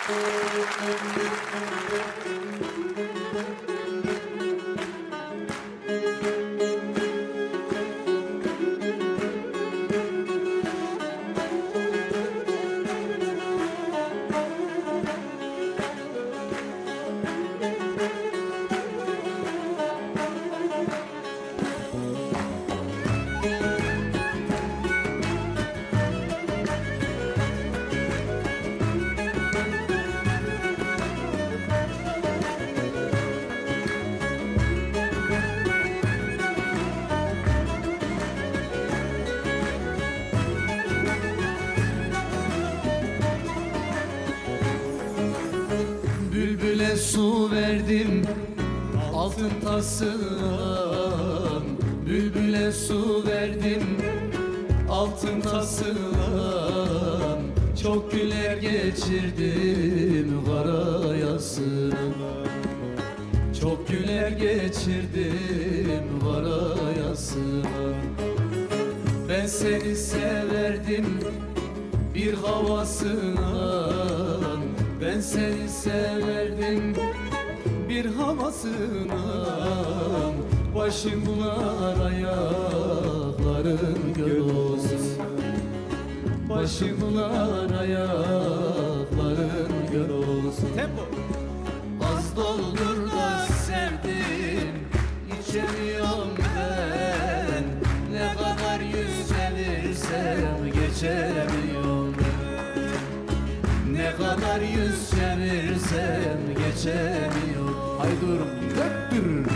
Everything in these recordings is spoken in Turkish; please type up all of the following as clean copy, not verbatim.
Bülbüle su verdim altın tasılan, bülbüle su verdim altın tasılan. Çok güler geçirdim kara yasına, çok güler geçirdim kara yasına. Ben seni severdim bir havasından, ben seni severdim bir havasından. Başım bular ayakların göl olsun, başım bular ayakların göl olsun. Tempo. Az doldur da sevdim, içemiyorum ben. Ne kadar yüz çevirsem geçemiyorum ben. Ne kadar yüz çevirsem geçemiyorum. Haydi durum. Döktür.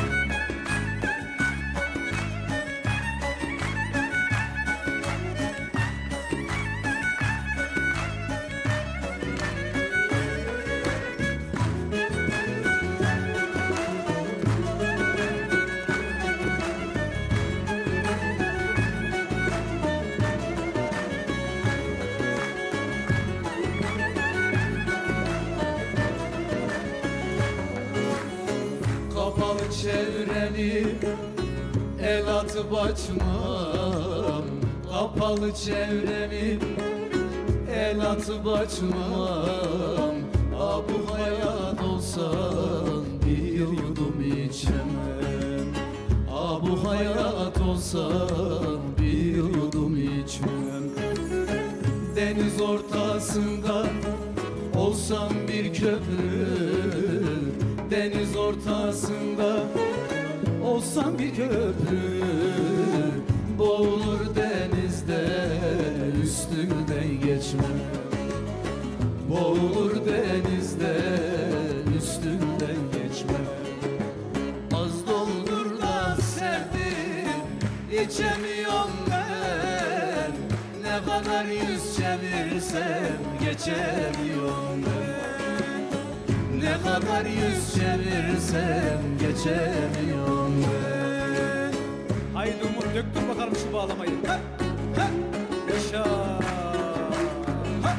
Kapalı çevreni el atıp açmam, kapalı çevreni el atıp açmam. Ah bu hayat olsan bir yudum içmem, ah bu hayat olsan bir yudum içmem. Deniz ortasında olsam bir köprü, deniz ortasında olsam bir köprü. Boğulur denizde üstünden geçmem, boğulur denizde üstünden geçmem. Az doldur da sevdim, içemiyorum ben. Ne kadar yüz çevirsem geçemiyorum ben. Ne kadar yüz çevirsem geçemiyorum ben. Haydi Umut, döktür bakalım şu bağlamayı. Ha, ha, yaşa. Ha.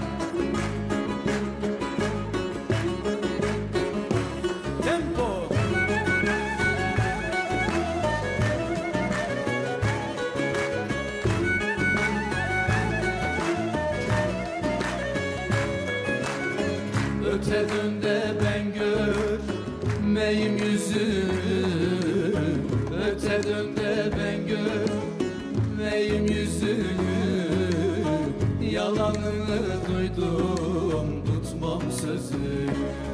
Tempo. Öteden de ben görmeyim yüzünü, öteden de ben görmeyim yüzünü. Yalanını duydum tutmam sözünü,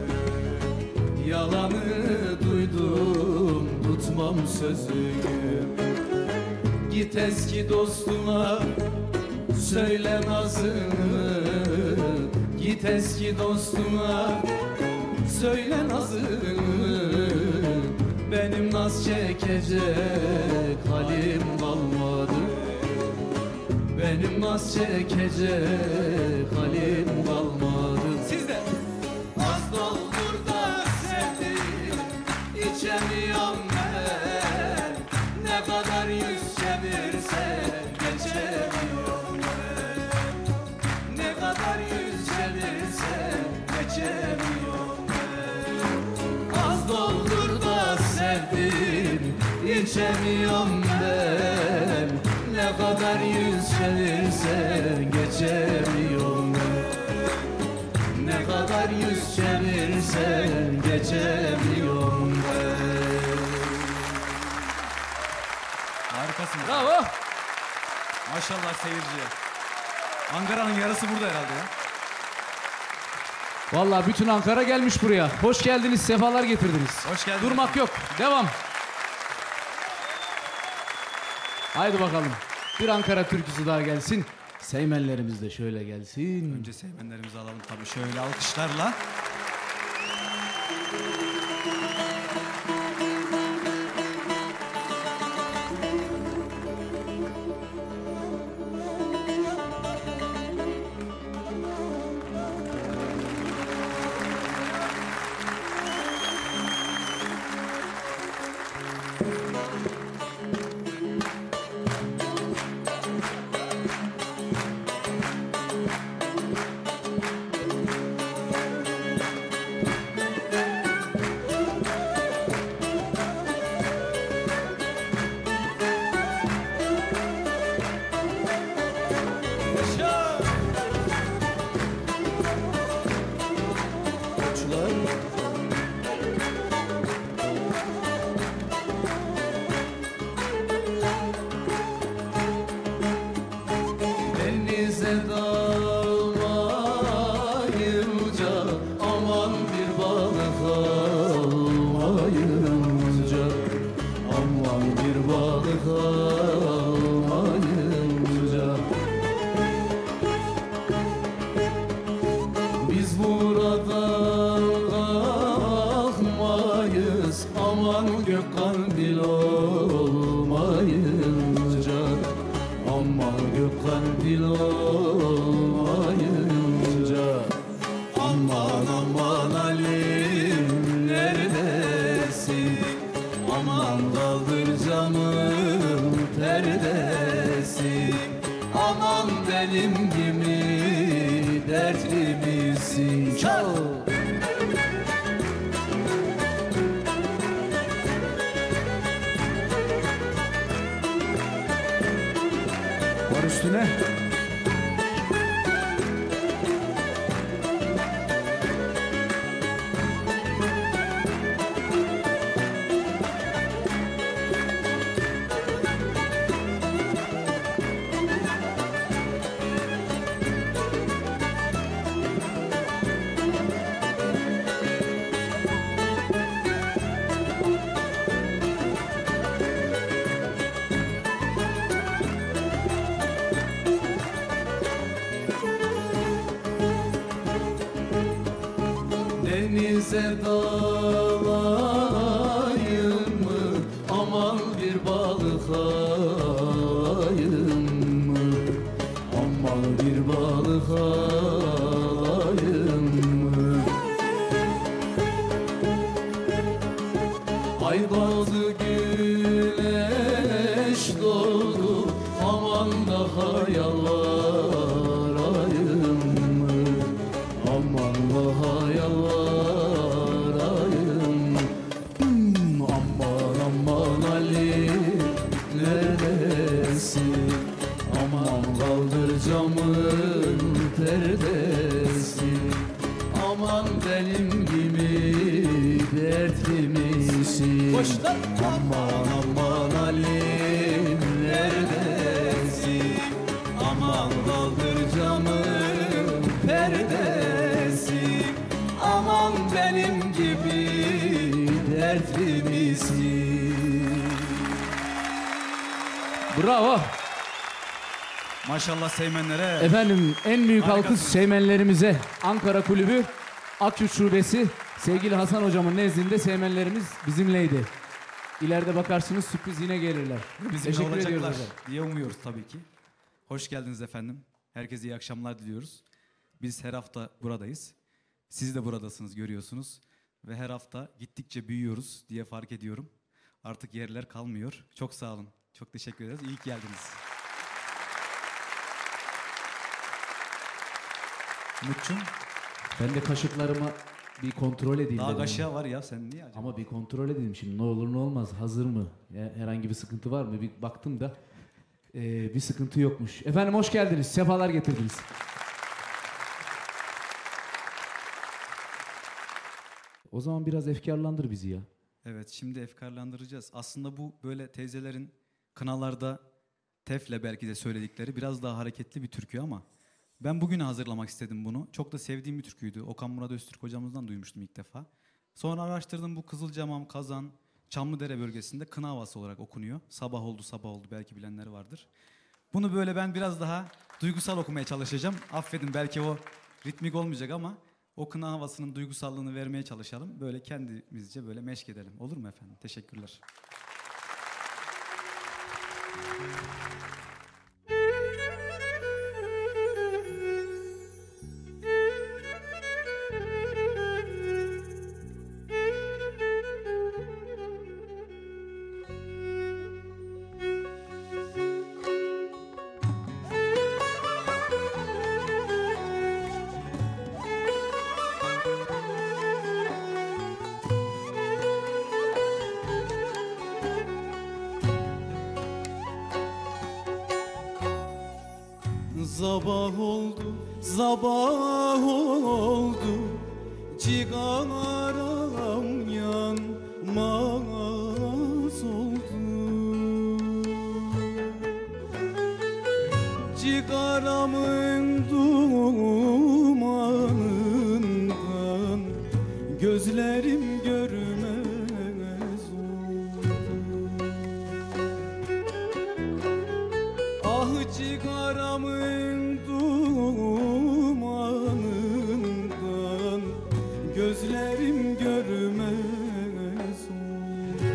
yalanını duydum tutmam sözünü. Git eski dostuma söyle nazını, git eski dostuma söyle nazını. Benim naz çekecek halim kalmadı, benim naz çekecek halim kalmadı. Siz de. Az doldur da sevdim, içemiyorum ben. Ne kadar yüz çevirsem geçemiyorum ben. Ne kadar yüz çevirsem geçemiyorum ben. Az doldur da sevdim, içemiyorum ben. Ne kadar yüz çevirsem geçemiyorum ben. Ne kadar yüz Bravo. Maşallah seyirciye. Ankara'nın yarısı burada herhalde ya. Vallahi bütün Ankara gelmiş buraya. Hoş geldiniz, sefalar getirdiniz. Hoş geldiniz. Durmak yok, devam. Haydi bakalım. Bir Ankara türküsü daha gelsin. Seymenlerimiz de şöyle gelsin. Önce seymenlerimizi alalım tabii şöyle alkışlarla. Denize dalmayınca, aman bir balık almayınca, aman bir balık almayınca, biz buradan kalkmayız, aman gök kandil olmayınca, aman gök kandil olmayınca, aman aman Halim neredesin, aman kaldır camın perdesin, aman benim gibi dertli misin? Çal! Var üstüne. Denize dalayım mı, aman bir balık alayım mı, aman bir balık alayım mı? Ay doğdu güneş doğdu, aman daha yalvarayım mı, aman daha yalvarayım. Aman aman Ali neredesin, aman kaldır camın perdesi, aman benim gibi dertli misin? Aman aman Ali neredesin, aman kaldır camın perdesi, aman benim gibi dertli misin? Bravo. Maşallah seymenlere. Efendim en büyük alkış Harikasınız. Seymenlerimize. Ankara Kulübü Akçut Şubesi sevgili Hasan hocamın nezdinde seymenlerimiz bizimleydi. İleride bakarsınız sürpriz yine gelirler. Bizimle Teşekkür ediyoruz olacaklar hocam. diye umuyoruz tabii ki. Hoş geldiniz efendim. Herkese iyi akşamlar diliyoruz. Biz her hafta buradayız. Siz de buradasınız, görüyorsunuz. Ve her hafta gittikçe büyüyoruz diye fark ediyorum. Artık yerler kalmıyor. Çok sağ olun. Çok teşekkür ederiz. İyi ki geldiniz. Umut'cum, Ben de kaşıklarıma bir kontrol edeyim daha dedim. kaşığa var ya, sen niye acaba? Ama bir kontrol edeyim şimdi ne olur ne olmaz, hazır mı? Herhangi bir sıkıntı var mı? Bir baktım da bir sıkıntı yokmuş. Efendim hoş geldiniz, sefalar getirdiniz. O zaman biraz efkarlandır bizi ya. Evet, şimdi efkarlandıracağız. Aslında bu böyle teyzelerin kınalarda Tef'le belki de söyledikleri biraz daha hareketli bir türkü ama ben bugüne hazırlamak istedim bunu. Çok da sevdiğim bir türküydü. Okan Murat Öztürk hocamızdan duymuştum ilk defa. Sonra araştırdım, bu Kızılcamam, Kazan, Çamlıdere bölgesinde kına havası olarak okunuyor. Sabah oldu, sabah oldu, belki bilenler vardır. Bunu böyle ben biraz daha duygusal okumaya çalışacağım. Affedin, belki o ritmik olmayacak ama o kına havasının duygusallığını vermeye çalışalım. Böyle kendimizce böyle meşk edelim. Olur mu efendim? Teşekkürler. Sabah oldu, sabah oldu, cigaram yanmaz oldu. Cigaramın dumanından gözlerim görmez oldu. Ah cigaramın dumanından gözlerim görmez oldu.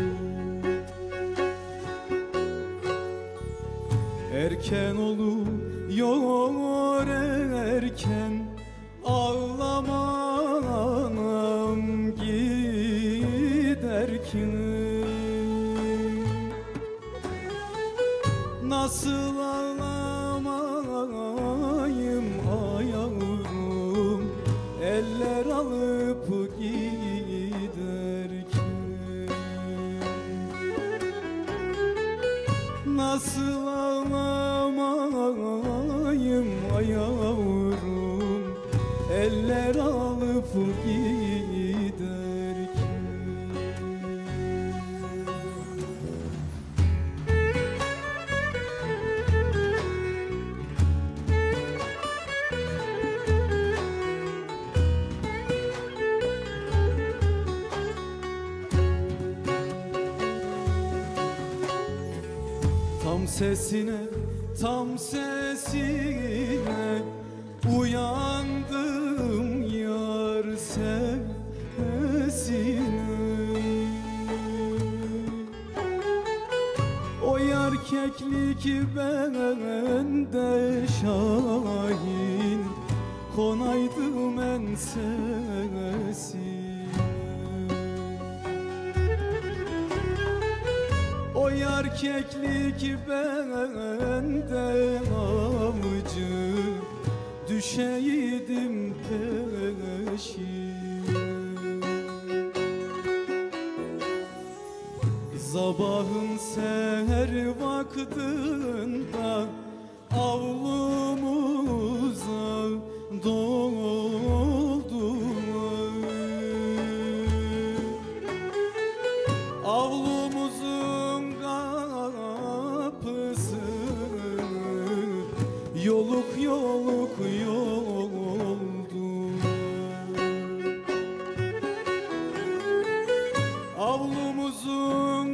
Erken oluyor erken, ağlama anam giderken. Nasıl ağlamayım ay yavrum, eller alıp giderken. Nasıl ağlamayım ay yavrum, eller alıp giderken. Tam sesine, tam sesine uyandım yar sesine. O yar keklik bende şahin, konaydım ensesine. O yar keklik bende avcı, düşeydim peşine. Sabahın seher vaktinde avlumuza doldular. Avlumuzun kapısını yoluk yoluk yoldu. Avlumuzun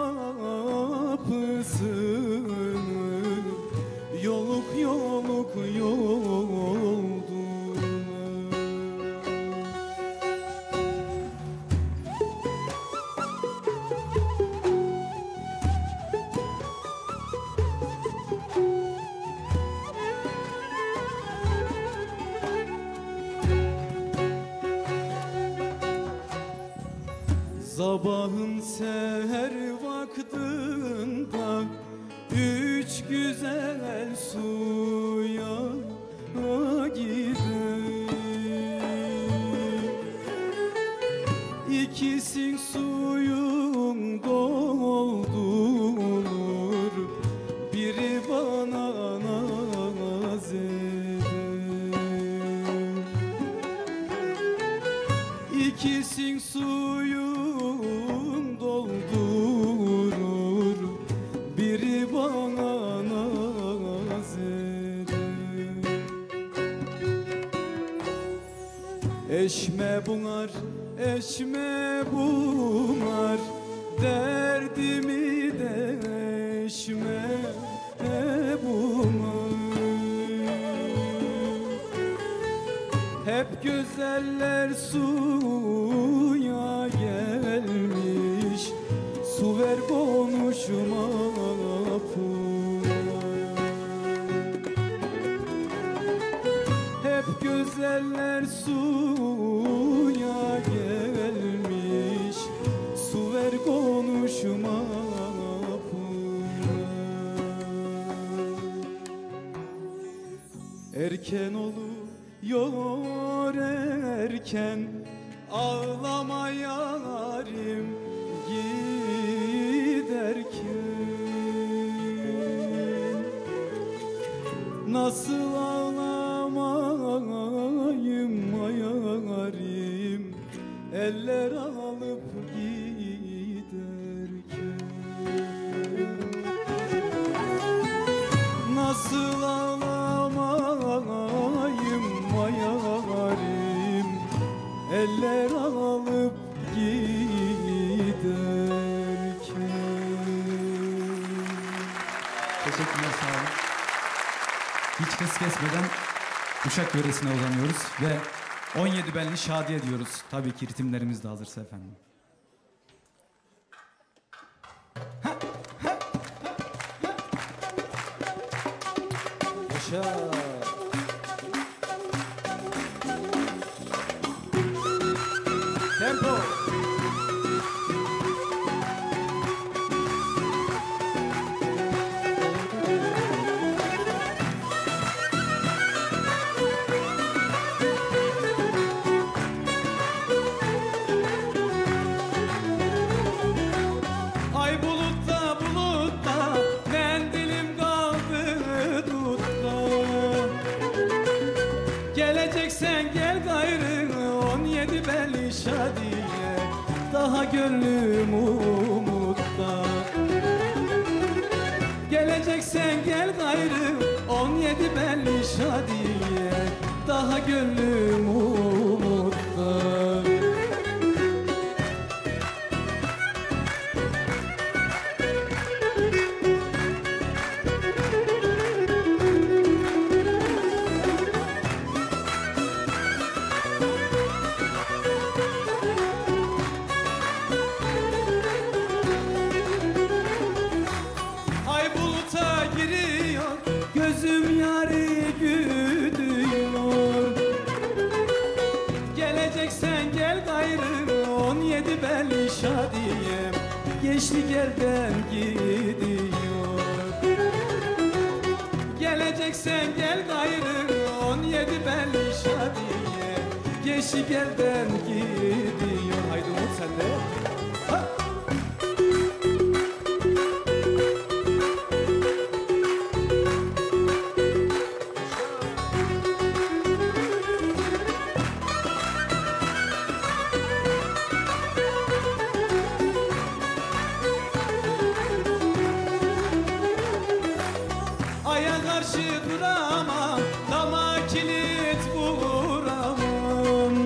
kapısını yoluk yoluk yoldu. Sabahın seher vaktinde üç güzel suya gider. İkisin suyun doldurur, biri bana naz eder. İkisin suyun doldurur, biri bana naz eşme bunar, derdimi de eşme bunar. Hep güzeller suya gelmiş, su ver konuşma pınar. Hep güzeller suya gelmiş, su ver konuşma pınar. Erken oluyor erken, ağlama yarim giderken. Nasıl ağlamayım yarim, eller alıp giderken. Nasıl ağlamayım yarim, eller alıp giderken. Teşekkürler, sağ olun. Hiç hız kesmeden Uşak yöresine uzanıyoruz ve 17 belli Şadiye diyoruz. Tabii ki ritimlerimiz de hazırsa efendim. Yaşa. Tempo. Ay bulutta bulutta, mendilim kaldı dutta. Geleceksen gel gayrı 17 belli Şadiye, daha gönlüm umutta. Geleceksen gel gayrı 17 belli Şadiye, daha gönlüm umutta. Ay buluta giriyor, gözüm yarı güdüyor. Geleceksen gel gayrı 17 belli Şadiye, gençlik elden gidiyor. Geleceksen gel gayrı 17 belli Şadiye, gençlik elden gidiyor. Haydi Umut sen de. Ha! Aya karşı duramam, dama kilit vuramam.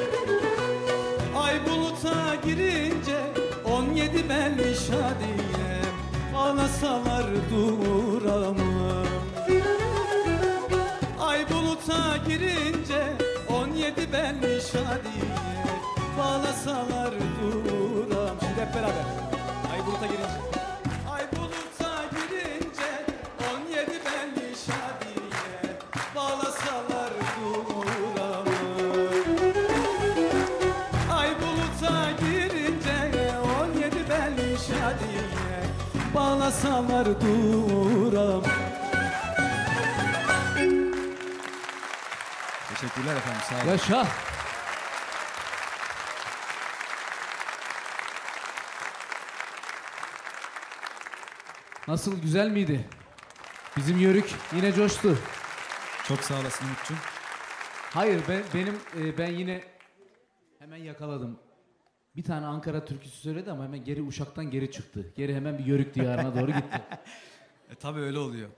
Ay buluta girince 17 belli Şadiye, ağlasalar duramam. Ay buluta girince 17 belli Şadiye, bağlasalar duram. Şimdi hep beraber. Ay buluta girince. Ay buluta girince 17 belli Şadiye, bağlasalar duram. Ay buluta girince 17 belli Şadiye, bağlasalar duram. Teşekkürler efendim, sağ olun. Yaşa. Nasıl, güzel miydi? Bizim yörük yine coştu. Çok sağ olasın Umut'cum. Hayır, ben yine hemen yakaladım. Bir tane Ankara türküsü söyledi ama hemen geri Uşak'tan geri çıktı. Geri hemen bir yörük diyarına doğru gitti. Tabii öyle oluyor.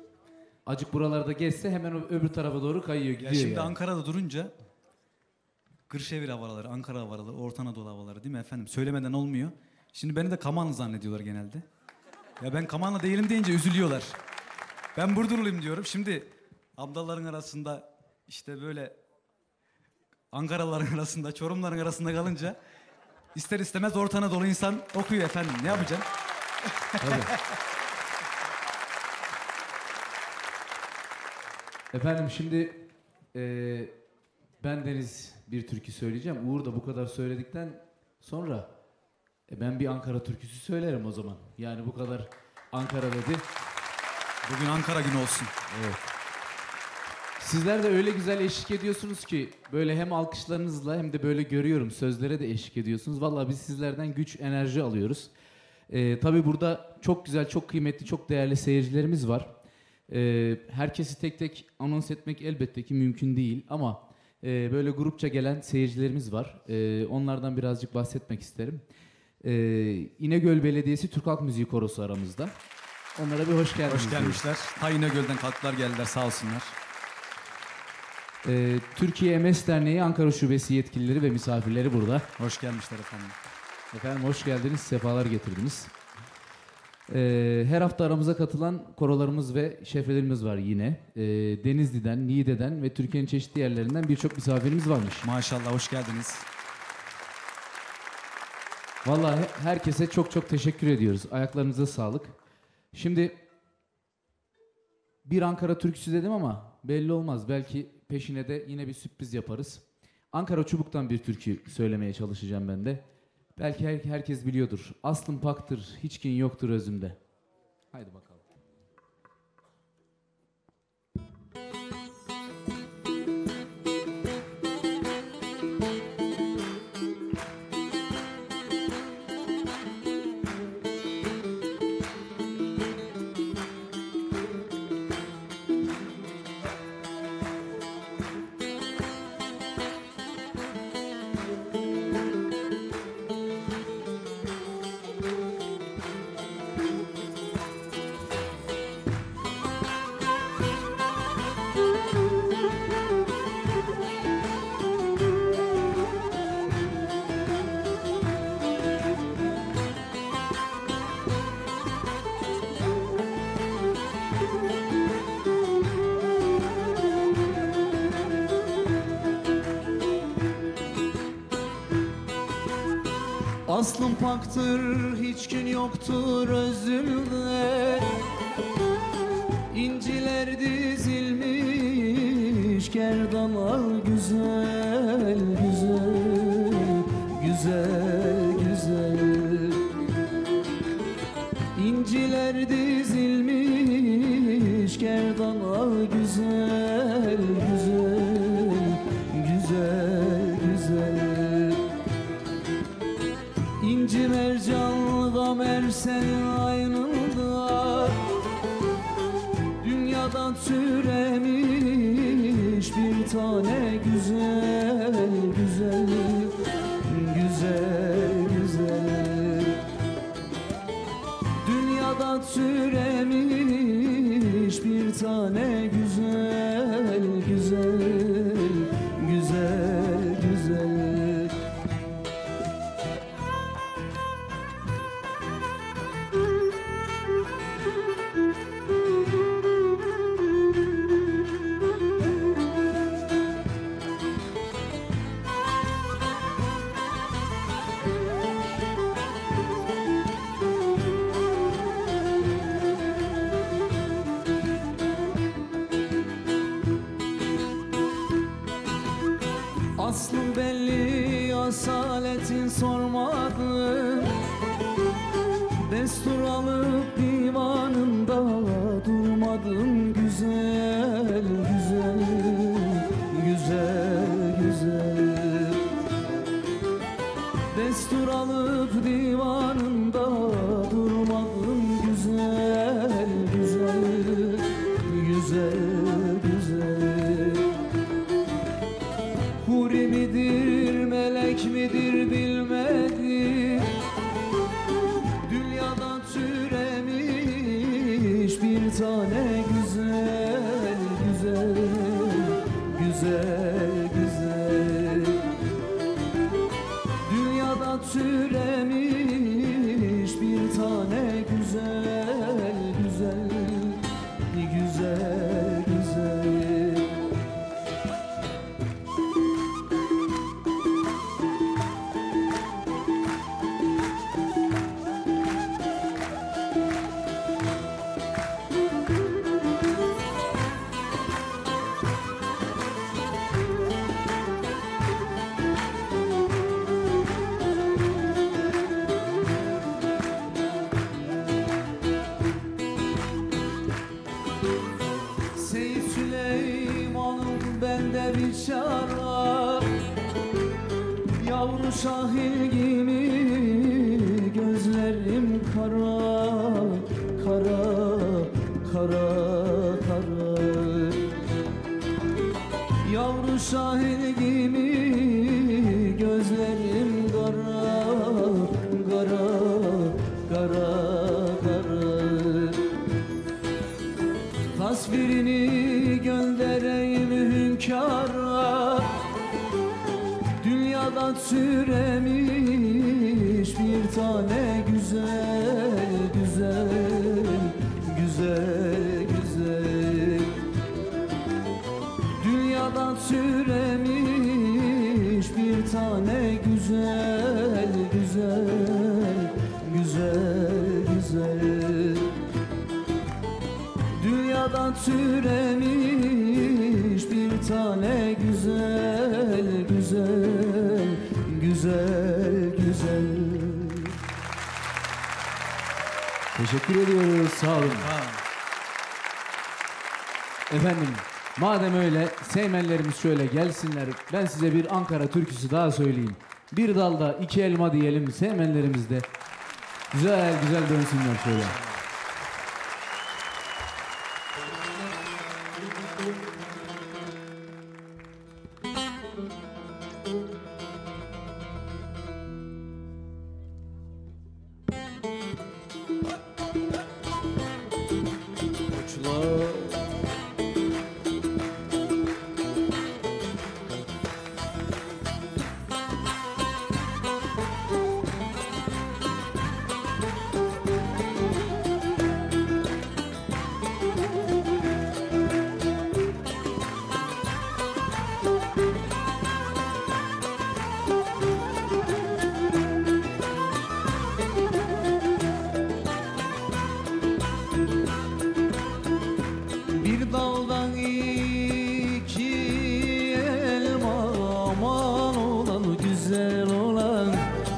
Acık buralarda geçse hemen öbür tarafa doğru kayıyor, gidiyor Ya şimdi yani. Ankara'da durunca Kırşehir havaları, Ankara havaları, Orta Anadolu havaları değil mi efendim? Söylemeden olmuyor. Şimdi beni de Kamanlı zannediyorlar genelde. Ya ben Kamanlı değilim deyince üzülüyorlar. Ben Burdurluyum diyorum. Şimdi ablaların arasında işte böyle Ankaralıların arasında, Çorumların arasında kalınca ister istemez Orta Anadolu insan okuyor efendim. Ne yapacaksın? Tabii. Efendim şimdi ben Deniz bir türkü söyleyeceğim. Uğur da bu kadar söyledikten sonra ben bir Ankara türküsü söylerim o zaman. Yani bu kadar Ankara dedi. Bugün Ankara günü olsun. Evet. Sizler de öyle güzel eşlik ediyorsunuz ki böyle hem alkışlarınızla hem de böyle görüyorum sözlere de eşlik ediyorsunuz. Vallahi biz sizlerden güç, enerji alıyoruz. Tabii burada çok güzel, çok kıymetli, çok değerli seyircilerimiz var. Herkesi tek tek anons etmek elbette ki mümkün değil ama böyle grupça gelen seyircilerimiz var. Onlardan birazcık bahsetmek isterim. İnegöl Belediyesi Türk Halk Müziği Korosu aramızda. Onlara bir hoş geldiniz. Hoş gelmişler. Ta İnegöl'den kalktılar geldiler sağ olsunlar. Türkiye MS Derneği Ankara Şubesi yetkilileri ve misafirleri burada. Hoş gelmişler efendim. Efendim hoş geldiniz, sefalar getirdiniz. Her hafta aramıza katılan korolarımız ve şefrelerimiz var yine. Denizli'den, Niğde'den ve Türkiye'nin çeşitli yerlerinden birçok misafirimiz varmış. Maşallah hoş geldiniz. Vallahi herkese çok çok teşekkür ediyoruz. Ayaklarınıza sağlık. Şimdi bir Ankara türküsü dedim ama belli olmaz. Belki peşine de yine bir sürpriz yaparız. Ankara Çubuk'tan bir türkü söylemeye çalışacağım ben de. Belki herkes biliyordur. Aslım paktır, hiç kin yoktur özümde. Haydi bakalım. Aslım paktır, hiç gün yoktur özümde. İnciler dizilmiş, gerdanlar güzel, güzel, güzel, güzel. İnciler dizilmiş, gerdanlar güzel, güzel, güzel, güzel. İnci mercan mersen aynında, dünyadan türemiş bir tane güzel, güzel, güzel, güzel. Dünyadan türemiş bir tane güzel, güzel, güzel, güzel. Aslım belli, asaletin sormadım. Destur alıp divanında durmadım. Güzel, güzel, güzel, güzel. Destur alıp divanında durmadım. Güzel, güzel, güzel, güzel. Huri midir, melek midir bilmedim. Dünyadan türemiş bir tane güzel, güzel, güzel, güzel. Yavru sahil gibi gözlerim kara, kara, kara, kara. Yavru sahil gibi gözlerim kara, kara, kara, kara. Tasvirini göndereyim hünkâra, dünyada türemiş bir tane güzel, güzel, güzel, güzel. Dünyada türemiş bir tane güzel, güzel, güzel, güzel. Dünyada türemiş bir tane güzel, güzel, güzel, güzel. Teşekkür ediyoruz. Sağ olun. Efendim, madem öyle Seymenlerimiz şöyle gelsinler. Ben size bir Ankara türküsü daha söyleyeyim. Bir dalda iki elma diyelim Seymenlerimiz de. Güzel güzel dönsünler şöyle. Bir daldan iki elma, aman olan güzel olan.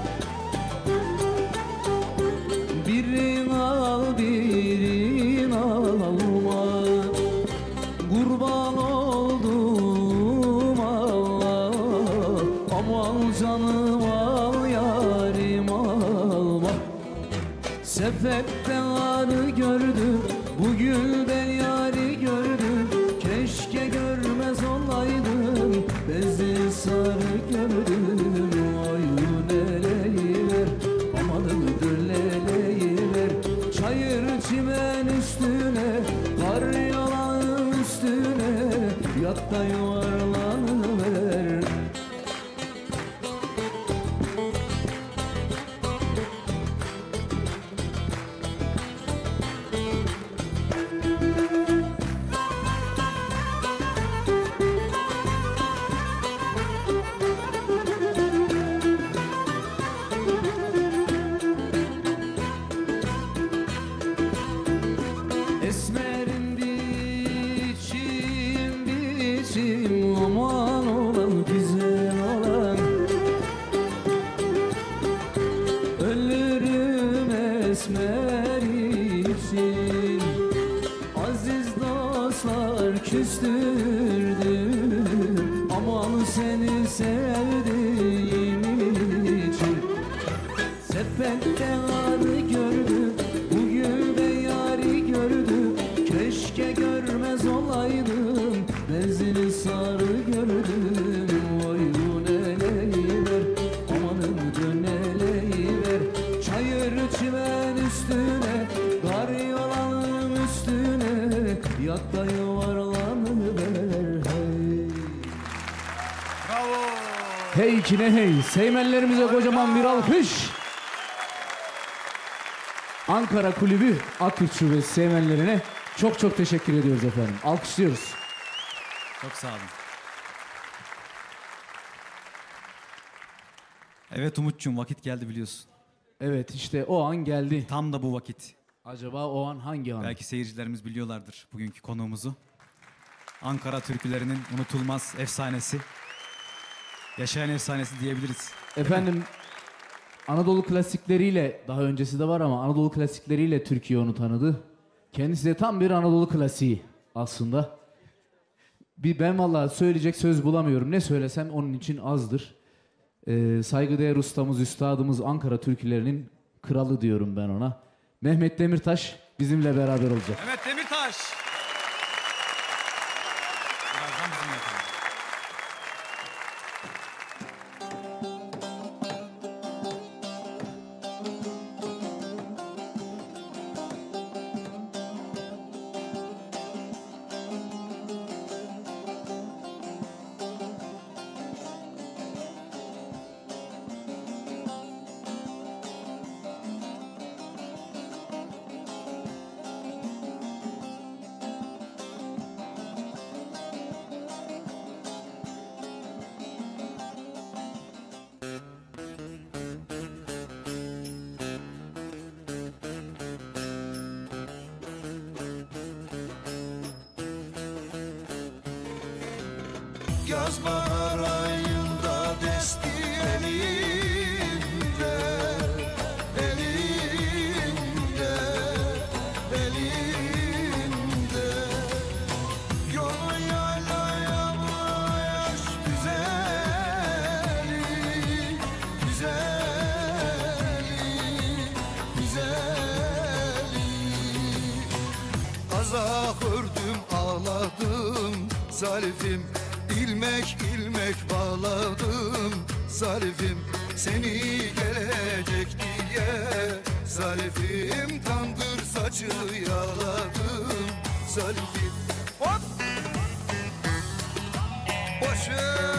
Birini al, birini alma. Kurban oldum Allah, aman canım al yarim alma. Sepetten arı gördüm, bugün ben yari gördüm. Keşke görmez olaydım, bezi sarı gördüm. Ayun eleyiver, amanın dölleleyiver. Çayır çimen üstüne, kar yalan üstüne, yat da yuvarlanıver. Esmerim biçim biçim, aman olan güzel olan. Ölürüm esmer için, aziz dostlar küstürdüm. Aman seni sevdiğim için. Sepette arı gördüm, bugün ben yari gördüm. Keşke görmez olaydım, benzini sarı gördüm. Oyun eleyiver, amanın döneleyiver. Çayır çimen üstüne, kar yolanım üstüne, yat da yuvarlanıver. Hey. Hey kine hey. Seymenlerimize kocaman bir alkış. Ankara Kulübü Aküt Şubesi Seymenlerine çok çok teşekkür ediyoruz efendim. Alkışlıyoruz. Çok sağ olun. Evet Umut'cum, vakit geldi biliyorsun. Evet, işte o an geldi. Tam da bu vakit. Acaba o an hangi an? Belki seyircilerimiz biliyorlardır bugünkü konuğumuzu. Ankara türkülerinin unutulmaz efsanesi. Yaşayan efsanesi diyebiliriz. Efendim, Anadolu klasikleriyle, daha öncesi de var ama Anadolu klasikleriyle Türkiye onu tanıdı. Kendisi de tam bir Anadolu klasiği aslında. Ben vallahi söyleyecek söz bulamıyorum. Ne söylesem onun için azdır. Saygıdeğer ustamız, üstadımız, Ankara türkülerinin kralı diyorum ben ona. Mehmet Demirtaş bizimle beraber olacak. Mehmet Demirtaş. Birazdan bizimle efendim. Yaz bahar ayında desti elimde, elimde, elimde. Yolu yaylaya yaş güzeli, güzeli, güzeli. Aza hürdüm ağladım zarifim, İlmek ilmek bağladım zarifim, seni gelecek diye zarifim, tandır saçı yağladım zarifim. Hop! Başım!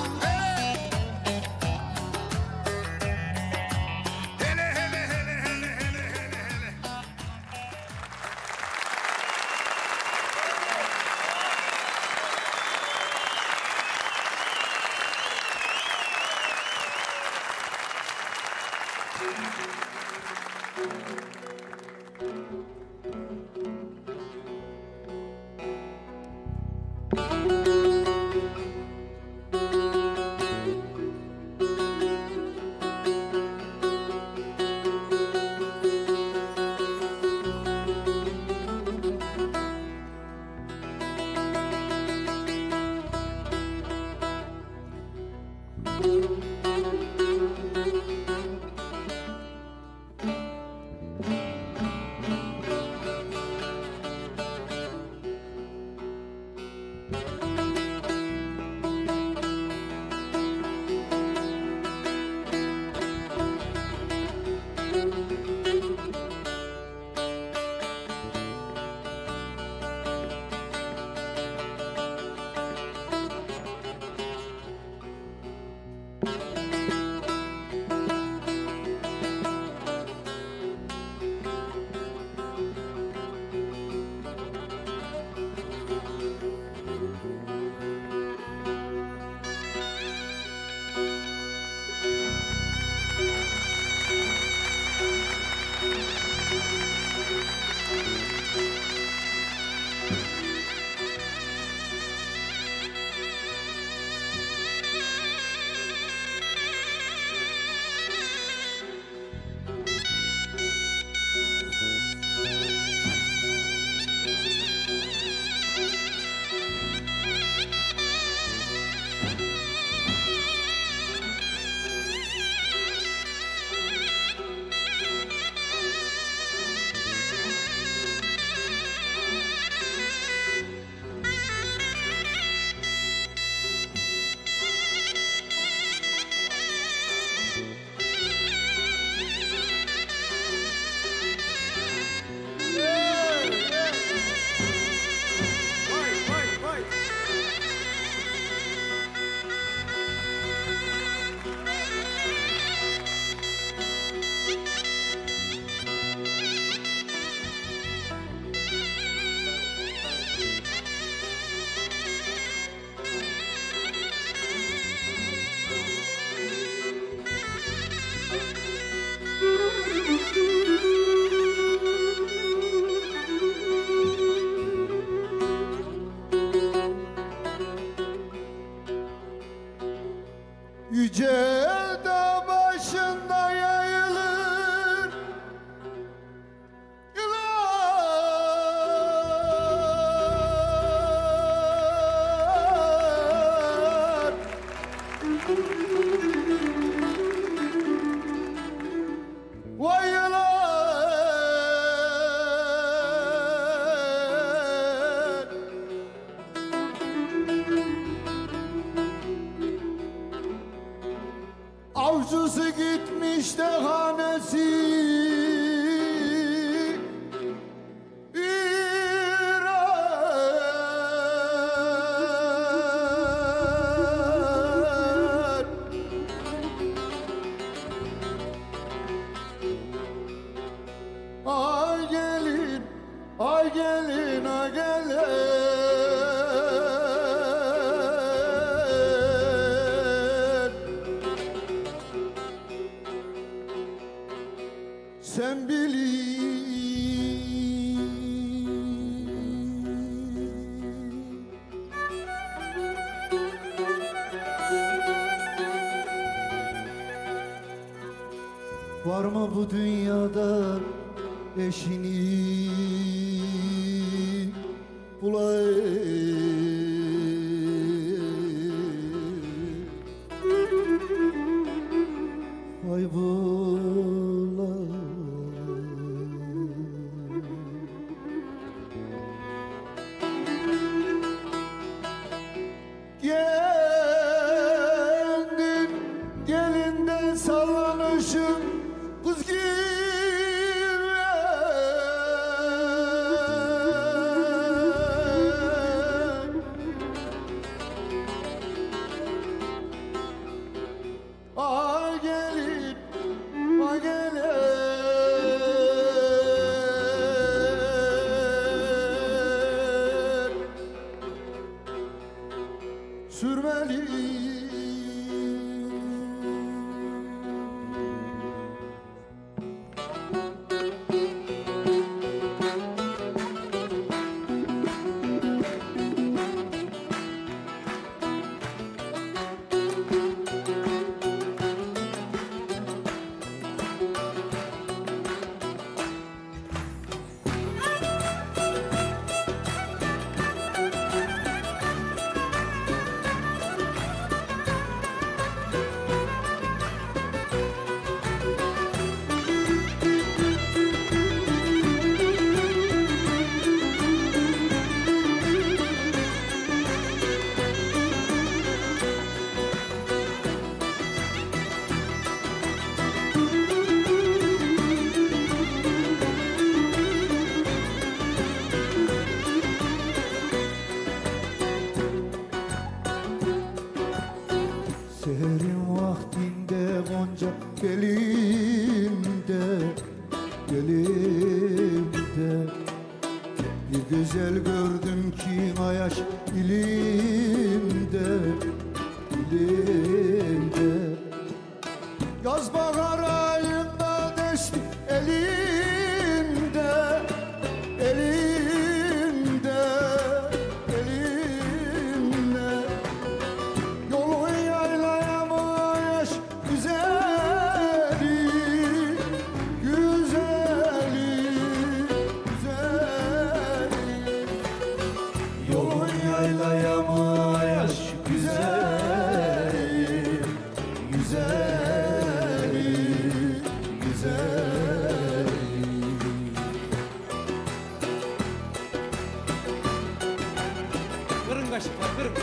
Yüce dağ başında yayılır yılan. Avcısı gitmiş de hanesi İran. Ay gelin, ay gelin, ay gelin. Sen bilin. Var mı bu dünyada eşini bulayım? Geldin, gelinden sallanışım kız gibi. Ay gelin, ay gelin. Sürmeli. Seherin vaktinde gonca gelimde, gelimde bir güzel gördüm ki ayaş ilimde, ilimde. Yaz bahar ayında desti elimde, elimde, elimde. Yolun yaylaya mı yaş güzeli, güzeli, güzeli. Yolun yaylaya mı yaş güzeli, güzeli, güzeli. Kırın kaşıklar, kırın.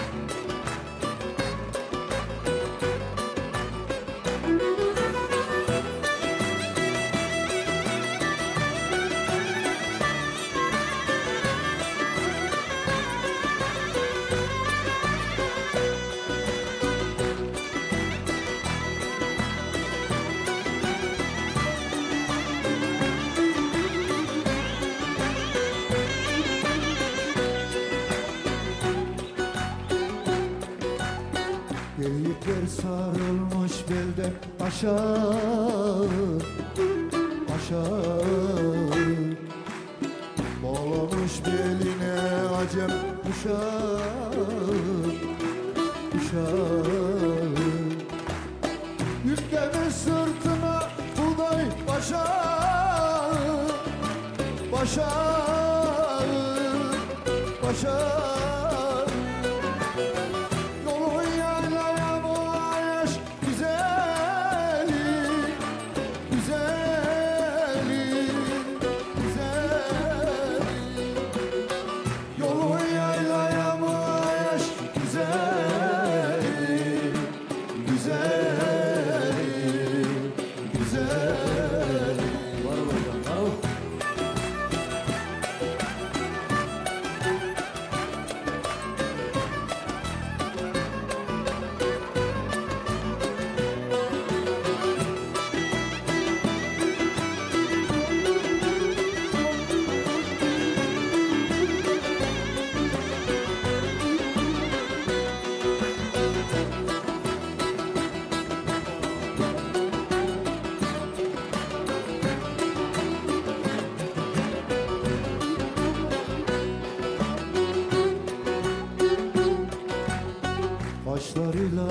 Bellikler sarılmış belden aşağı, aşağı. Bağlamış beline acem uşağı, uşağı. Yüklemiş sırtına buğday başağı, başağı, başağı. Yolun yaylaya mı yaş güzeli, güzeli, güzeli. Yolun yaylaya mı yaş güzeli, güzeli.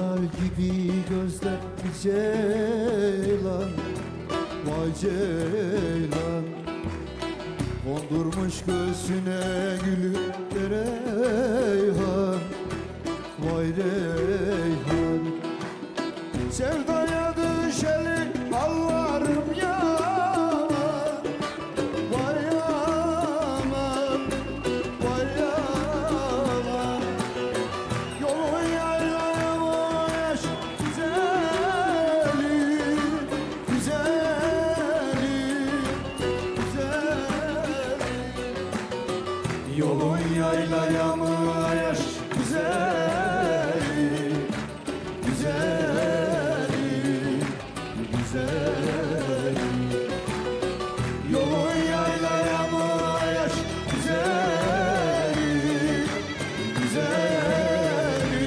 Hilal gibi gözler bir ceylan, vay ceylan. Kondurmuş göğsüne gülü reyhan, vay reyhan. Sevdaya düşeli Allah'ım yaman, vay yaman, vay yaman. Yolun yaylaya boyaş güzeli, güzeli, güzeli. Yolun yaylaya boyaş güzeli, güzeli, güzeli. Yolun yaylaya boyaş güzeli, güzeli,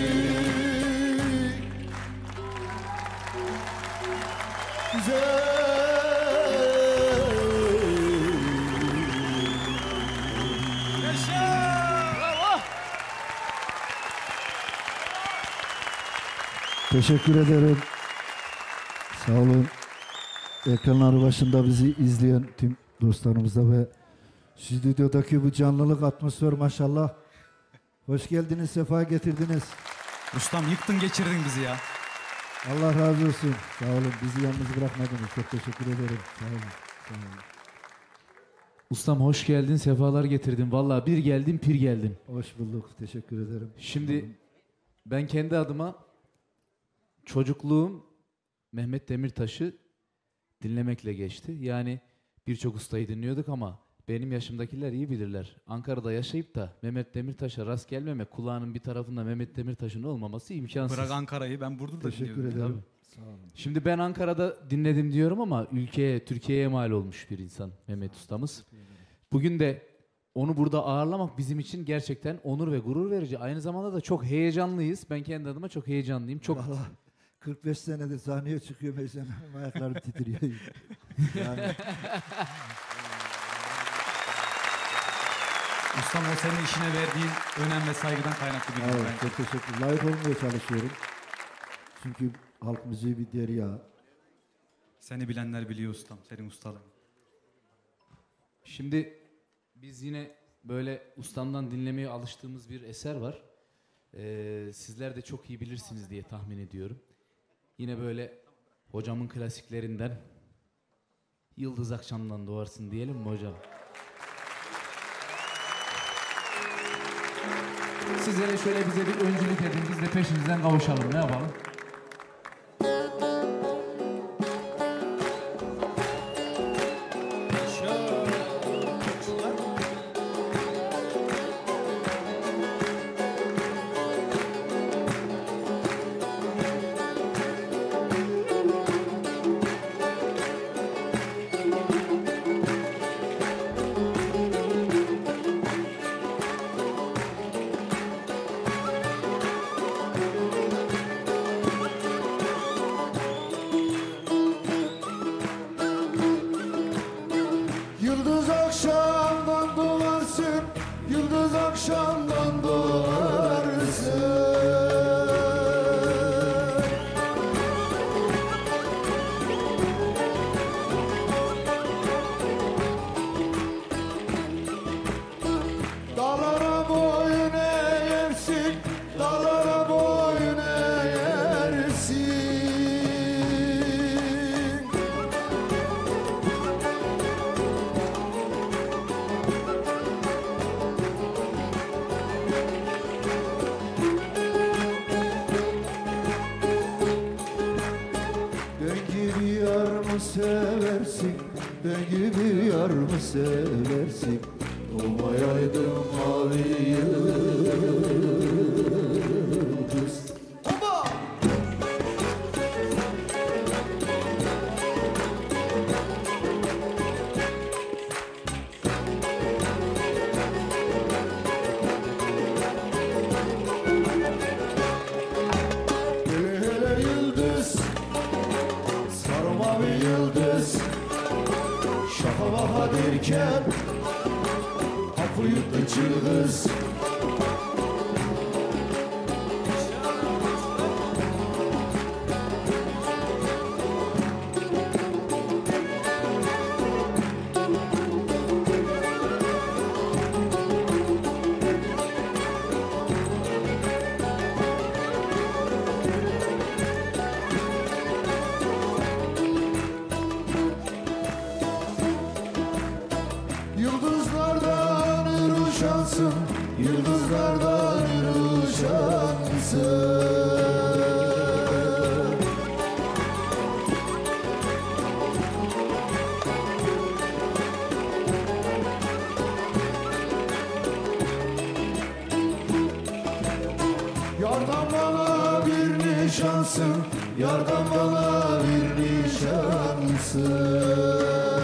Teşekkür ederim. Sağ olun. Ekranları başında bizi izleyen tüm dostlarımıza ve stüdyodaki bu canlılık, atmosfer maşallah. Hoş geldiniz, sefa getirdiniz. Ustam yıktın geçirdin bizi ya. Allah razı olsun. Sağ olun. Bizi yalnız bırakmadınız. Çok teşekkür ederim. Sağ olun. Sağ olun. Ustam hoş geldin, sefalar getirdin. Vallahi bir geldin, pir geldin. Hoş bulduk. Teşekkür ederim. Şimdi ben kendi adıma çocukluğum Mehmet Demirtaş'ı dinlemekle geçti. Yani birçok ustayı dinliyorduk ama benim yaşımdakiler iyi bilirler. Ankara'da yaşayıp da Mehmet Demirtaş'a rast gelmemek, kulağının bir tarafında Mehmet Demirtaş'ın olmaması imkansız. Bırak Ankara'yı, ben Burdur'da Teşekkür dinliyordum. ederim. Sağ olun. Şimdi ben Ankara'da dinledim diyorum ama ülkeye, Türkiye'ye mal olmuş bir insan Mehmet ustamız. Bugün de onu burada ağırlamak bizim için gerçekten onur ve gurur verici. Aynı zamanda da çok heyecanlıyız. Ben kendi adıma çok heyecanlıyım. Çok Vallahi 45 senedir sahneye çıkıyorum. Heyecanım, ayaklarım titriyor. Yani Ustam o senin işine verdiğin önem ve saygıdan kaynaklı bir durum evet, bence. çok teşekkür. Layık olmaya çalışıyorum. Çünkü halk müziği bir derya. Seni bilenler biliyor ustam, senin ustalığın. Şimdi biz yine böyle ustamdan dinlemeye alıştığımız bir eser var. Sizler de çok iyi bilirsiniz diye tahmin ediyorum. Yine böyle hocamın klasiklerinden Yıldız Akşam'dan Doğarsın diyelim mi hocam? Sizlere şöyle bize bir öncülük edin, biz de peşinizden kavuşalım. Ne yapalım? Yıldız akşamdan doğarsın, yıldız akşamdan doğarsın. Dağlara boyun eğersin, dağlara boyun eğersin. Ben gibi yar mı seversin, ben gibi yar mı seversin? Olmayaydım mavi yıldız. Hele hele yıldız, sarı mavi yıldız. Şaha baha derken hapı yuttu çılgız. yıldızlarda yürü şansın. Yardan bana bir nişansın, yardan bana bir nişansın.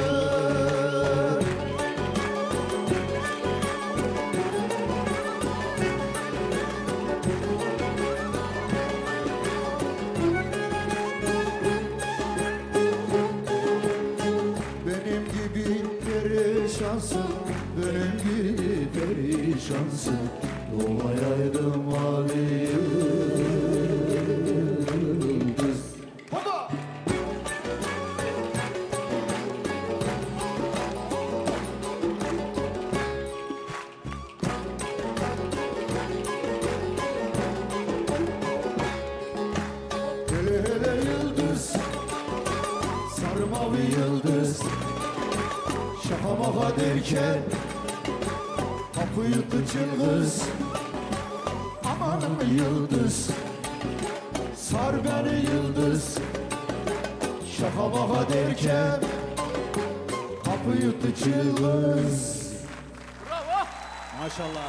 Benim gibi perişansın, benim gibi perişansın. Doğmayaydım mavi yıldız. Baba! Hele hele yıldız, sarı mavi yıldız. Şaka maka derken kapı yuttu çılgız. Amanım yıldız, sar beni yıldız. Şaka maka derken kapı yuttu çılgız. Maşallah.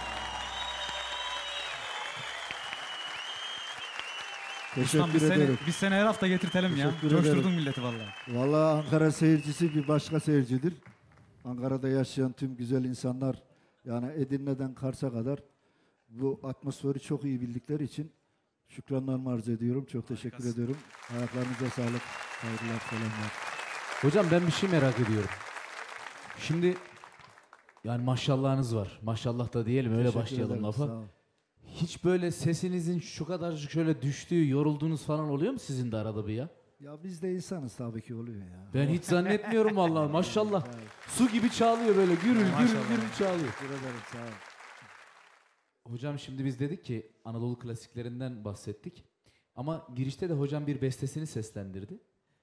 Ustam, Teşekkür ederim. biz seni her hafta getirtelim ya. Teşekkür Coşturdun ederim. milleti vallahi. Vallahi Ankara seyircisi bir başka seyircidir. Ankara'da yaşayan tüm güzel insanlar, yani Edirne'den Kars'a kadar bu atmosferi çok iyi bildikleri için şükranlarımı arz ediyorum. Çok teşekkür Harikasın. ediyorum. Ayaklarınıza sağlık. Saygılar, selamlar. Hocam ben bir şey merak ediyorum. Şimdi yani maşallahınız var. Maşallah da diyelim, öyle Teşekkür başlayalım ederim, lafa. sağ ol. Hiç böyle sesinizin şu kadarcık şöyle düştüğü, yorulduğunuz falan oluyor mu sizin de arada bir ya? Ya biz de insanız, tabii ki oluyor ya. Ben hiç zannetmiyorum vallahi, maşallah. Su gibi çağlıyor böyle, gürül gürül Maşallah. gürül çağırıyor. Teşekkür ederim, sağ ol. Hocam şimdi biz dedik ki Anadolu klasiklerinden bahsettik. Ama girişte de hocam bir bestesini seslendirdi.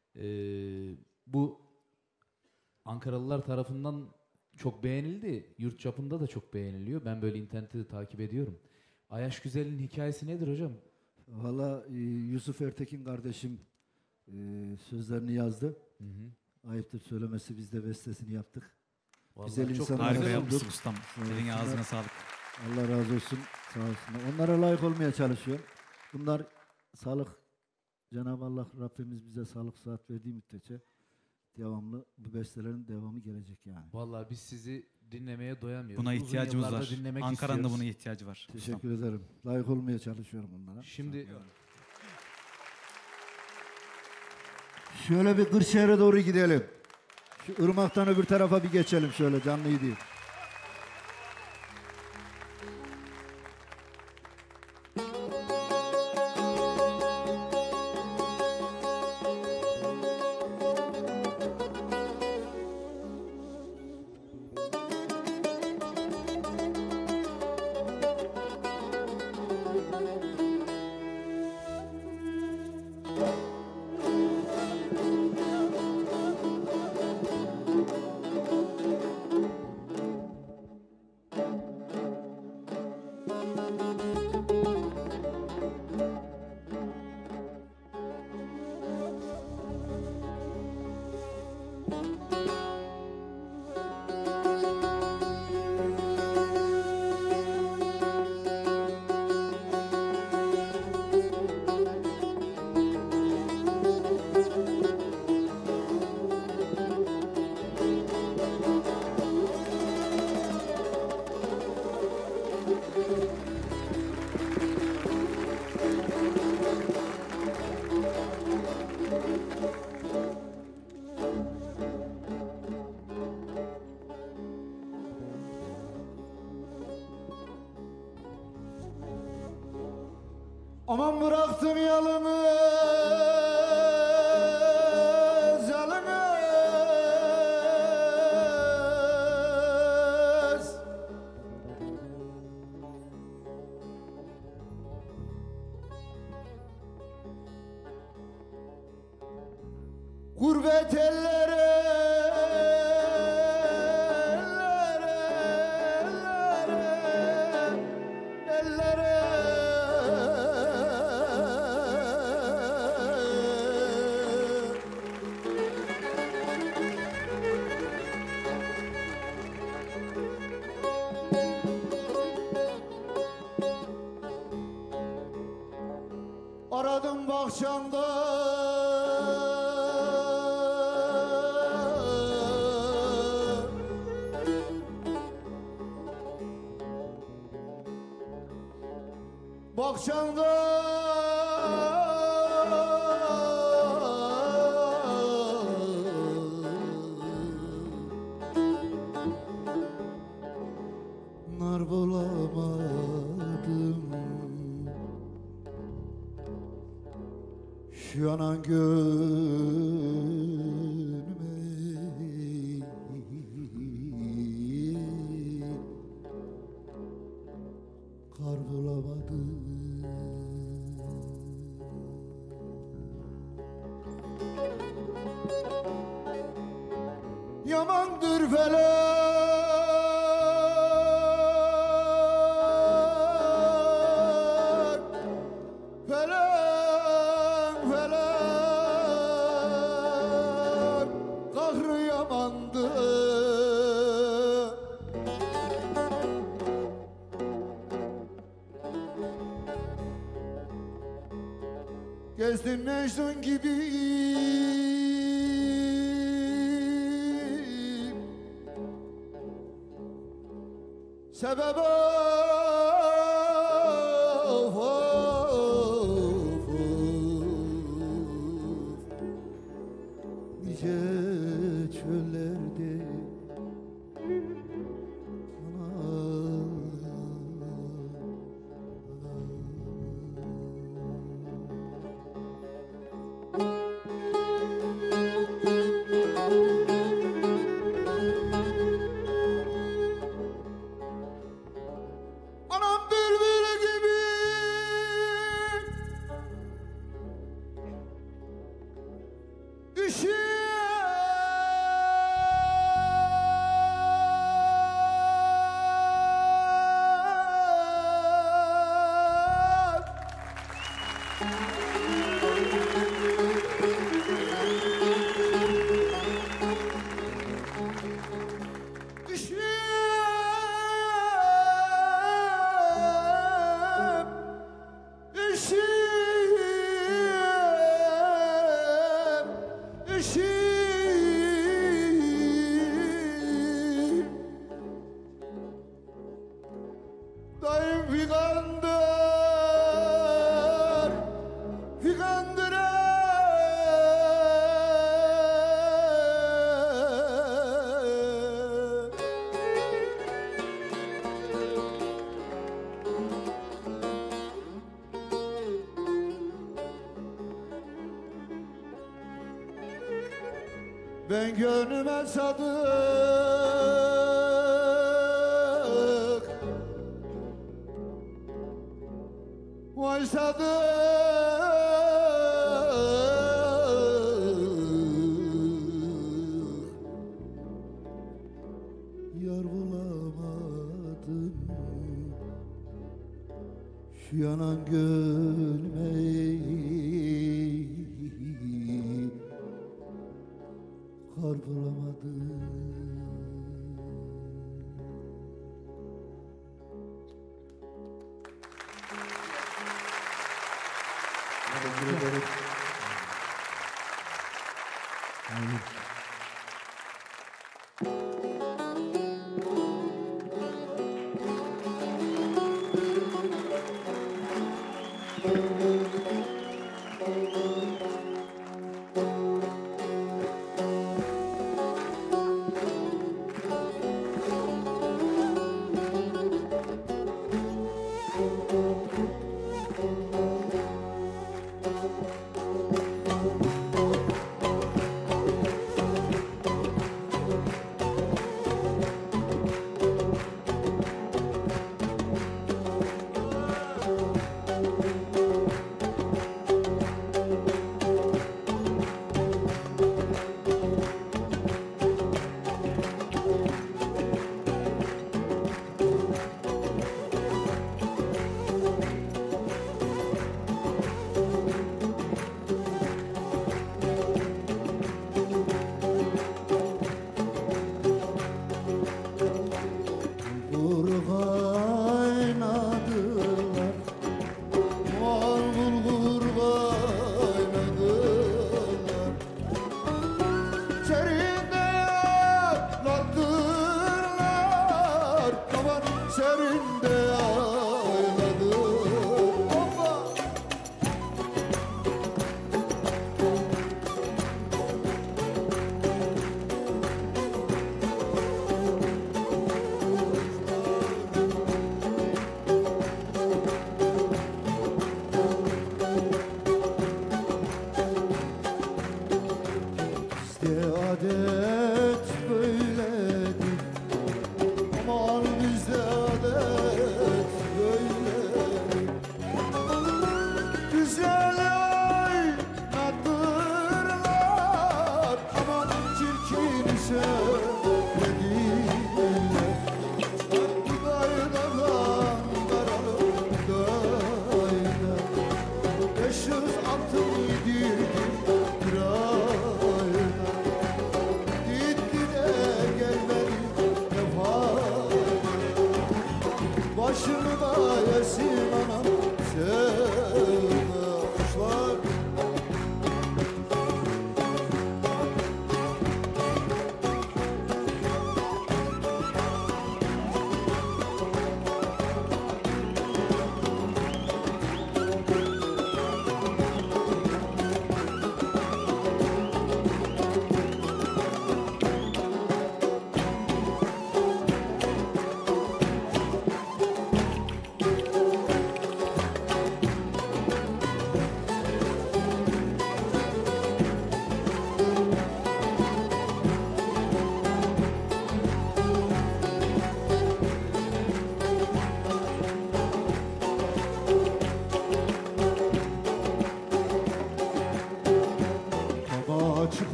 Bu Ankaralılar tarafından çok beğenildi. Yurt çapında da çok beğeniliyor. Ben böyle internette de takip ediyorum. Ayaş Güzel'in hikayesi nedir hocam? Valla Yusuf Ertekin kardeşim sözlerini yazdı. Hı hı. Ayıptır söylemesi, biz de bestesini yaptık. Vallahi Güzel çok insanlar. Harika Güzel yapmışsın olduk. ustam. Evet, Eline bunlar- ağzına sağlık. Allah razı olsun, sağ olsunlar. Onlara layık olmaya çalışıyorum. Bunlar sağlık, Cenab-ı Allah Rabbimiz bize sağlık sıhhat verdiği müddetçe devamlı bu bestelerin devamı gelecek yani. Vallahi biz sizi dinlemeye doyamıyoruz. Buna Uzun ihtiyacımız yıllardır var. dinlemek Ankara'nın da istiyoruz. buna ihtiyacı var. ustam. Teşekkür ederim. Layık olmaya çalışıyorum bunlara. Şimdi Şöyle bir Kırşehir'e doğru gidelim. Şu ırmaktan öbür tarafa bir geçelim şöyle, canlıyı değil. Aman bıraktım yalnız, yalnız. Gurbet ellere, ellere, ellere. Benim bahçemde bahçemde nar bulamadım. Şu yanan gönlüme kar bulamadım. Yamandır felek, felek, felek, kahrı yamandır. Gezdim Mecnun gibi sebep of, of, nice çöllerde anam bülbül gibi üşüyen dayım figandır, figandır ben gönlüme sadık, vay sadık, yar bulamadım. Şu yanan gönlüme kar bulamadım. Teşekkür ederim.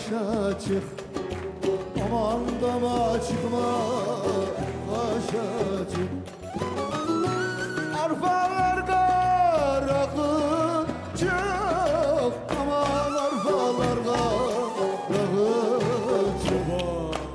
başa çık. Aman dama çıkma başa çık. Arpalarda rakı çok. Aman arpalarda rakı çok.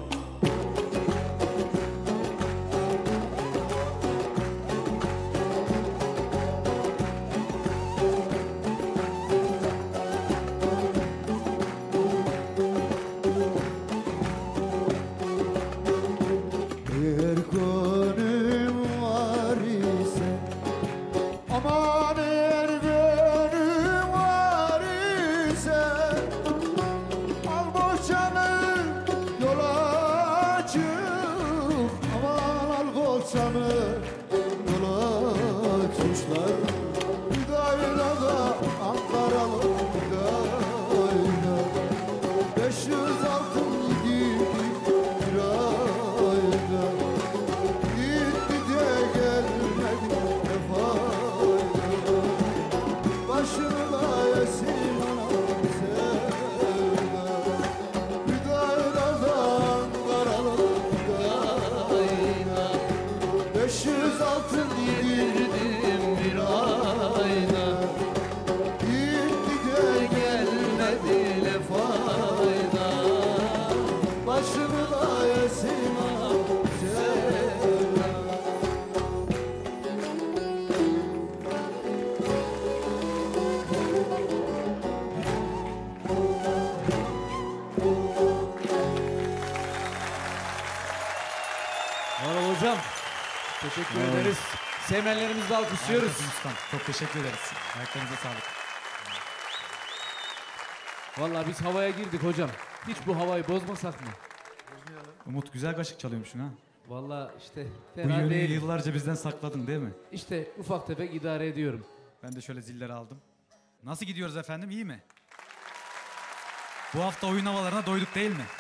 Eğer gönlüm var ise, aman eğer gönlüm var ise, al boşanı yola çık. Aman al boşanı yola çıklar. Hüdayla da Ankaralı Hüdayla 500 altın giydi bir ayda. Gitti de gelmedi ne fayda. Başını da yesin anam sevda. Hüdayla da Ankaralı Hüdayla 500 altın yedirdim bir ayda. Gitti de gelmedi ne fayda. Başını da yesin anam sevda. Merhaba hocam. Teşekkür ederiz. Sevmenlerimizi de alkışlıyoruz. Harikasın ustam. Çok teşekkür ederiz. Ayaklarınıza sağlık. Vallahi biz havaya girdik hocam. Hiç bu havayı bozmasak mı? Umut güzel kaşık çalıyormuşsun ha. Vallahi işte Bu fena yönünü değil. yıllarca bizden sakladın değil mi? İşte ufak tefek idare ediyorum. Ben de şöyle zilleri aldım. Nasıl gidiyoruz efendim? İyi mi? Bu hafta oyun havalarına doyduk değil mi?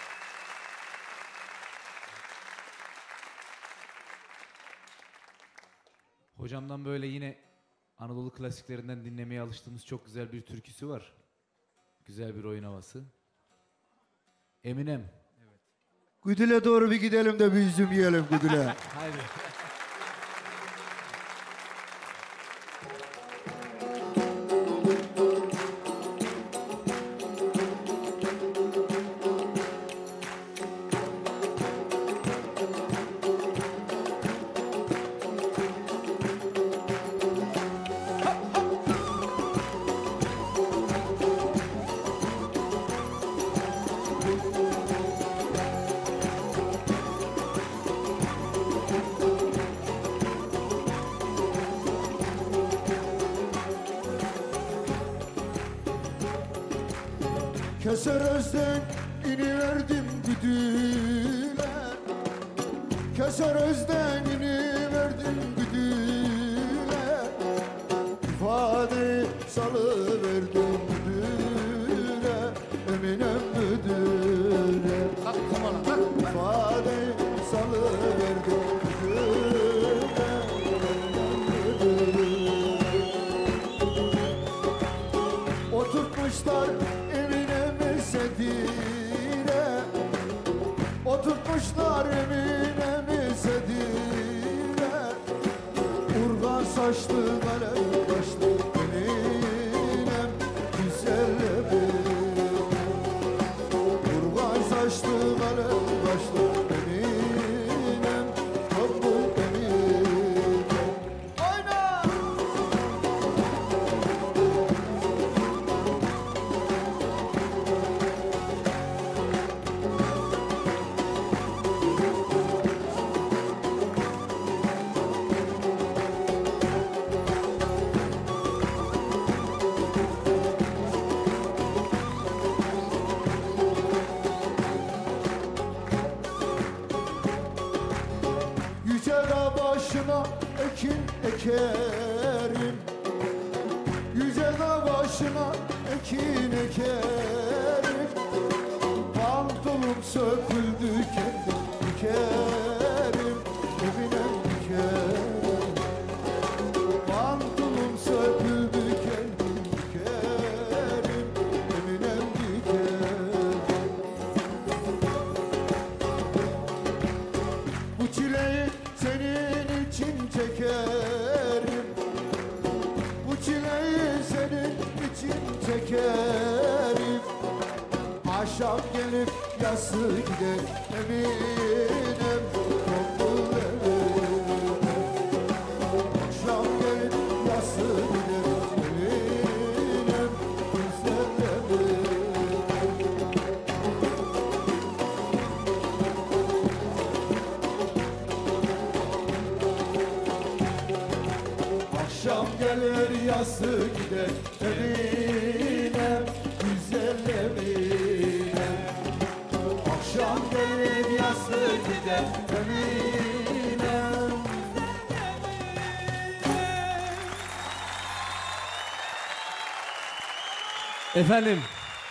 Hocamdan böyle yine Anadolu klasiklerinden dinlemeye alıştığımız çok güzel bir türküsü var. Güzel bir oyun havası. Eminem. Güdül'e doğru bir gidelim de bir üzüm yiyelim Güdül'e. Haydi. Keser özden iniverdim Güdül'e. Keser özden iniverdim Güdül'e. İfade salıverdim Güdül'e. Eminem Güdül'e. İfade salıverdim Güdül'e. Eminem Güdül'e. Oturtmuşlar Eminem'i sedire. Oturtmuşlar Eminem'i sedire. Urgan saçlı kalem kaşlı Eminem güzel bir. Urgan saçlı kalem kaşlı Eminem çok bu Eminem. Oyna! Yüce dağ başına ekin ekerim. Yüce dağ başına ekin ekerim. Pantolum söküldü kendim dikerim. Eminem dikerim. Pantolum söküldü kendim dikerim. Eminem dikerim. çekerim. Akşam gelip yası gider eminim tombul evine. Akşam gelip yası gider eminim güzel evine. Akşam gelir yası gider Eminem, güzel Eminem. Akşam gelir yası gider Eminem. Efendim.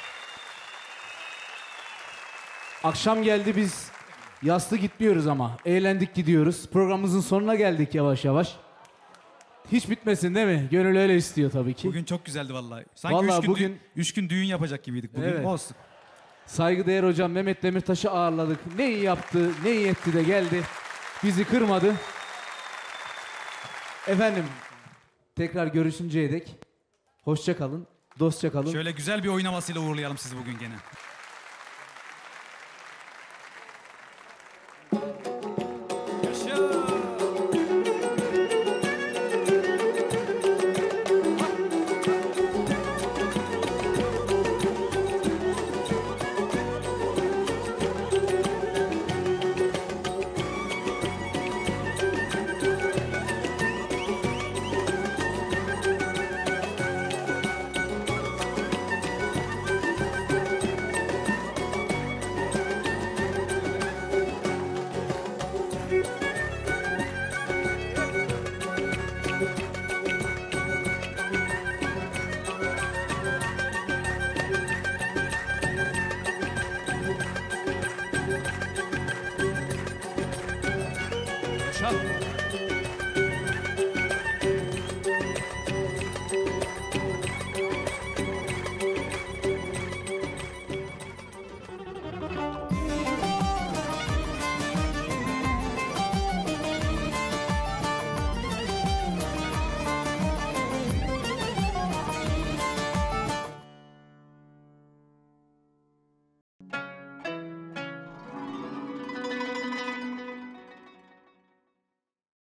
Akşam geldi, biz yaslı gitmiyoruz ama. Eğlendik gidiyoruz. Programımızın sonuna geldik yavaş yavaş. Hiç bitmesin değil mi? Gönül öyle istiyor tabii ki. Bugün çok güzeldi vallahi. Sanki Vallahi 3 gün, bugün- 3 gün düğün yapacak gibiydik bugün. Evet. Olsun. Saygıdeğer hocam Mehmet Demirtaş'ı ağırladık. Ne iyi yaptı, ne iyi etti de geldi. Bizi kırmadı. Efendim, tekrar görüşünceye dek hoşça kalın, dostça kalın. Şöyle güzel bir oynamasıyla uğurlayalım sizi bugün gene. Çal.